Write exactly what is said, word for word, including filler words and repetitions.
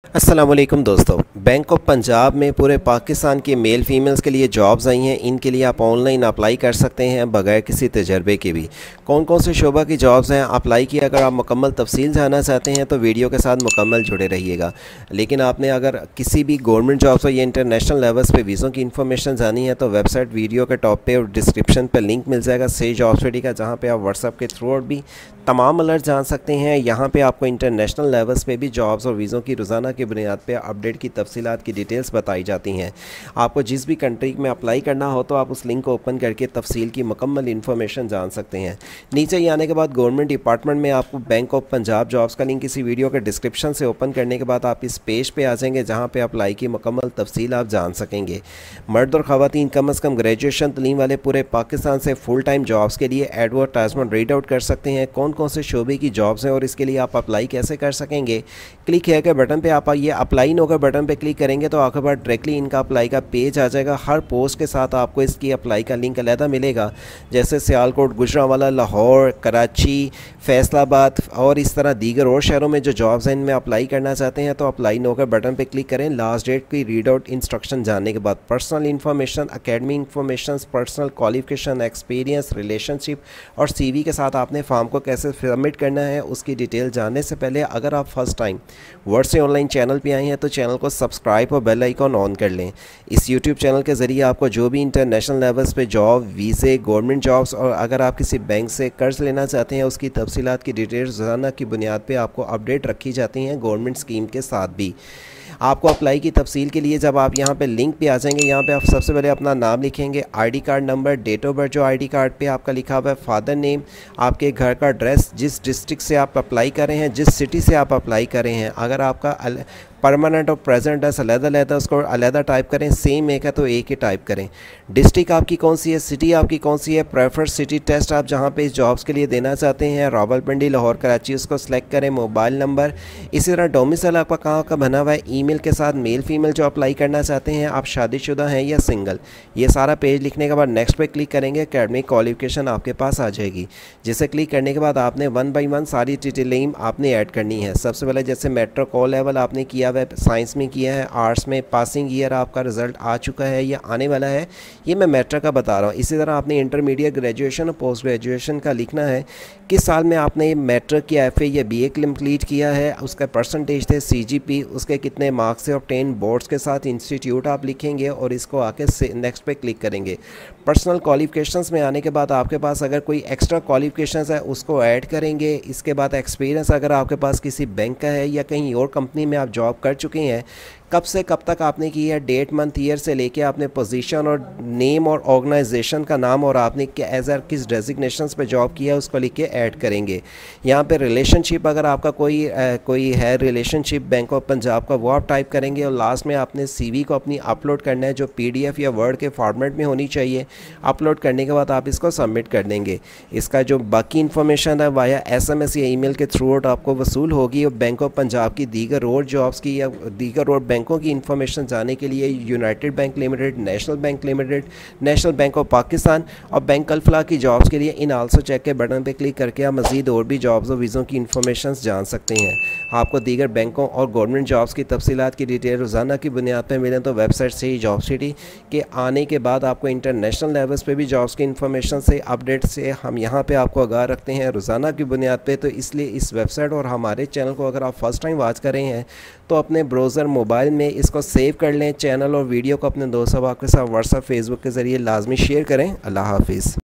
अस्सलाम वालेकुम दोस्तों। बैंक ऑफ पंजाब में पूरे पाकिस्तान के मेल फीमेल्स के लिए जॉब्स आई हैं। इनके लिए आप ऑनलाइन अप्लाई कर सकते हैं बगैर किसी तजर्बे के भी। कौन कौन से शोबा की जॉब्स हैं अप्लाई की, अगर आप मुकम्मल तफसील जानना चाहते हैं तो वीडियो के साथ मुकम्मल जुड़े रहिएगा। लेकिन आपने अगर किसी भी गवर्नमेंट जॉब्स और या इंटरनेशनल लेवल्स पे वीज़ों की इन्फॉर्मेशन जानी है तो वेबसाइट वीडियो के टॉप पे और डिस्क्रिप्शन पर लिंक मिल जाएगा से जॉब सिटी का, जहाँ पर आप व्हाट्सअप के थ्रू और भी तमाम अलर्ट जान सकते हैं। यहाँ पे आपको इंटरनेशनल लेवल्स पे भी जॉब्स और वीज़ों की रोज़ाना की बुनियाद पे अपडेट की तफसीलात की डिटेल्स बताई जाती हैं। आपको जिस भी कंट्री में अप्लाई करना हो तो आप उस लिंक को ओपन करके तफसील की मुकम्मल इन्फॉर्मेशन जान सकते हैं। नीचे ही आने के बाद गवर्नमेंट डिपार्टमेंट में आपको बैंक ऑफ पंजाब जॉब्स का लिंक इसी वीडियो के डिस्क्रिप्शन से ओपन करने के बाद आप इस पेज पर आ जाएंगे, जहाँ पर अप्लाई की मुकम्मल तफसील आप जान सकेंगे। मर्द और ख़वातीन कम अज़ कम ग्रेजुएशन तलीम वाले पूरे पाकिस्तान से फुल टाइम जॉब्स के लिए एडवर्टाइजमेंट रीड आउट कर सकते हैं। कौन कौन से शोबे की जॉब्स हैं और इसके लिए आप अप्लाई कैसे कर सकेंगे। क्लिक किया के बटन पे आप ये अप्लाई नो का बटन पे क्लिक करेंगे तो आपके पास डायरेक्टली इनका अप्लाई का पेज आ जाएगा। हर पोस्ट के साथ आपको इसकी अप्लाई का लिंक अलहदा मिलेगा, जैसे सियालकोट, गुजरांवाला, लाहौर, कराची, फैसलाबाद और इस तरह दीगर और शहरों में जो जॉब्स हैं इनमें अप्लाई करना चाहते हैं तो अप्लाई नो का बटन पर क्लिक करें। लास्ट डेट की रीड आउट इंस्ट्रक्शन जानने के बाद personal information, academy information, personal qualification, experience, relationship और सीवी के साथ आपने फॉर्म को कैसे सबमिट करना है उसकी डिटेल जानने से पहले अगर आप फर्स्ट टाइम वर्ड से ऑनलाइन चैनल पे आए हैं तो चैनल को सब्सक्राइब और बेल आइकॉन ऑन कर लें। इस यूट्यूब चैनल के ज़रिए आपको जो भी इंटरनेशनल लेवल्स पे जॉब, वीज़े, गवर्नमेंट जॉब्स और अगर आप किसी बैंक से कर्ज लेना चाहते हैं उसकी तफसीलात की डिटेल्स रोज़ाना की बुनियाद पर आपको अपडेट रखी जाती हैं गवर्नमेंट स्कीम के साथ भी। आपको अप्लाई की तफसील के लिए जब आप यहाँ पे लिंक पे आ जाएंगे, यहाँ पे आप सबसे पहले अपना नाम लिखेंगे, ID card number, date of birth जो आईडी कार्ड पे आपका लिखा हुआ है, फादर नेम, आपके घर का एड्रेस, जिस डिस्ट्रिक्ट से आप अप्लाई कर रहे हैं, जिस सिटी से आप अप्लाई कर रहे हैं। अगर आपका परमानेंट और प्रेजेंट एड्रेस अलहदा अलहदा उसको अलहदा टाइप करें, सेम एक है तो एक ही टाइप करें। डिस्ट्रिक्ट आपकी कौन सी है, सिटी आपकी कौन सी है, प्रेफर्ड सिटी टेस्ट आप जहाँ पे इस जॉब्स के लिए देना चाहते हैं, रावलपिंडी, लाहौर, कराची, उसको सेलेक्ट करें। मोबाइल नंबर, इसी तरह डोमिसाइल आपका कहाँ का बना हुआ है, ईमेल के साथ मेल फीमेल जो अप्लाई करना चाहते हैं, आप शादीशुदा हैं या सिंगल, ये सारा पेज लिखने के बाद नेक्स्ट पे क्लिक करेंगे। अकेडमिक क्वालिफिकेशन आपके पास आ जाएगी, जिसे क्लिक करने के बाद आपने वन बाई वन सारी डिटेलिंग आपने ऐड करनी है। सबसे पहले जैसे मेट्रिक ओ लेवल आपने किया, साइंस में किया है, आर्ट्स में पासिंग ईयर आपका रिजल्ट आ चुका है या आने वाला है, ये मैं मैट्रिक का बता रहा हूँ। इसी तरह आपने इंटरमीडिएट, ग्रेजुएशन और पोस्ट ग्रेजुएशन का लिखना है, किस साल में आपने मैट्रिक या एफए या बीए कंप्लीट किया है, उसका परसेंटेज थे, सीजीपी उसके कितने मार्क्स से ऑब्टेन, बोर्ड्स के साथ इंस्टीट्यूट आप लिखेंगे और इसको आके नेक्स्ट पे क्लिक करेंगे। पर्सनल क्वालिफिकेशंस में आने के बाद आपके पास अगर कोई एक्स्ट्रा क्वालिफिकेशंस है उसको ऐड करेंगे। इसके बाद एक्सपीरियंस अगर आपके पास किसी बैंक का है या कहीं और कंपनी में आप जॉब कर चुके हैं, कब से कब तक आपने की है, डेट, मंथ, ईयर से लेके आपने पोजीशन और नेम और ऑर्गेनाइजेशन का नाम और आपने एज आर किस डेजिग्नेशंस पे जॉब किया है उसको लिख के ऐड करेंगे। यहाँ पे रिलेशनशिप अगर आपका कोई आ, कोई है रिलेशनशिप बैंक ऑफ पंजाब का, वो आप टाइप करेंगे और लास्ट में आपने सीवी को अपनी अपलोड करना है जो पीडीएफ या वर्ड के फॉर्मेट में होनी चाहिए। अपलोड करने के बाद आप इसको सबमिट कर देंगे। इसका जो बाकी इन्फॉर्मेशन है वाया एसएमएस या ईमेल के थ्रू आउट आपको वसूल होगी। और बैंक ऑफ पंजाब की दीगर और जॉब्स की या दीगर और बैंकों की इन्फॉर्मेशन जानने के लिए united bank limited, national bank limited, national bank of Pakistan और बैंक अल्फला की जॉब्स के लिए इन आल्सो चेक के बटन पे क्लिक करके आप मजीद और भी जॉब्स और वीज़ों की इन्फॉर्मेशन जान सकते हैं। आपको दीगर बैंकों और गवर्नमेंट जॉब्स की तफसीलात की डिटेल रोज़ाना की बुनियाद पर मिलें तो वेबसाइट से ही जॉब सिटी के आने के बाद आपको इंटरनेशनल लेवल्स पे भी जॉब्स की इन्फॉर्मेशन से अपडेट से हम यहाँ पे आपको आगाह रखते हैं रोज़ाना की बुनियाद पे। तो इसलिए इस वेबसाइट और हमारे चैनल को अगर आप फर्स्ट टाइम वॉच कर रहे हैं तो अपने ब्राउज़र मोबाइल में इसको सेव कर लें। चैनल और वीडियो को अपने दोस्तों के साथ व्हाट्सएप, फेसबुक के ज़रिए लाजमी शेयर करें। अल्लाह हाफिज़।